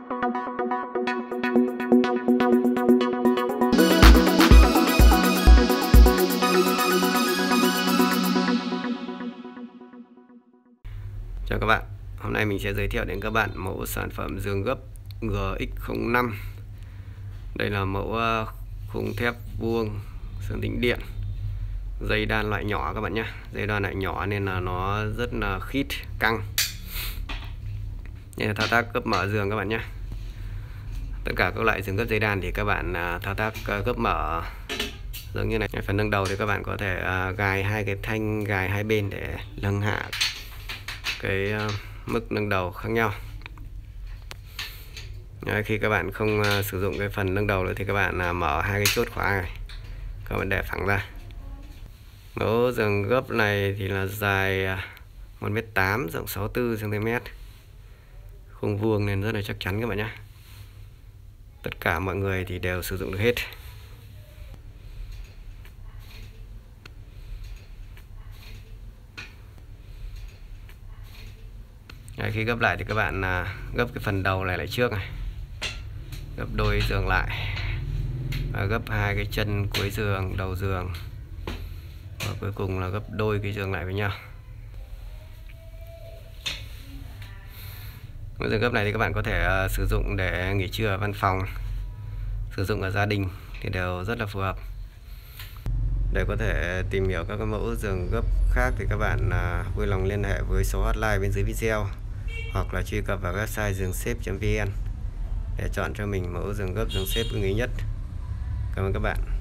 Chào các bạn, hôm nay mình sẽ giới thiệu đến các bạn mẫu sản phẩm giường gấp GX05. Đây là mẫu khung thép vuông xương tĩnh điện, dây đan loại nhỏ các bạn nhé. Dây đan loại nhỏ nên là nó rất là khít, căng. Đây là thao tác gấp mở giường các bạn nhé. Tất cả các loại giường gấp dây đan thì các bạn thao tác gấp mở giống như này. Phần nâng đầu thì các bạn có thể gài hai cái thanh gài hai bên để nâng hạ cái mức nâng đầu khác nhau. Khi các bạn không sử dụng cái phần nâng đầu nữa thì các bạn mở hai cái chốt khóa này, các bạn để phẳng ra. Mẫu giường gấp này thì là dài 1m8, rộng 64cm, khung vuông nên rất là chắc chắn các bạn nhé. Tất cả mọi người thì đều sử dụng được hết. Khi gấp lại thì các bạn gấp cái phần đầu này lại trước này, gấp đôi giường lại và gấp hai cái chân cuối giường, đầu giường, và cuối cùng là gấp đôi cái giường lại với nhau. Cái giường gấp này thì các bạn có thể sử dụng để nghỉ trưa ở văn phòng, sử dụng ở gia đình thì đều rất là phù hợp. Để có thể tìm hiểu các cái mẫu giường gấp khác thì các bạn vui lòng liên hệ với số hotline bên dưới video, hoặc là truy cập vào website giường-xếp.vn để chọn cho mình mẫu giường gấp giường xếp ưng ý nhất. Cảm ơn các bạn.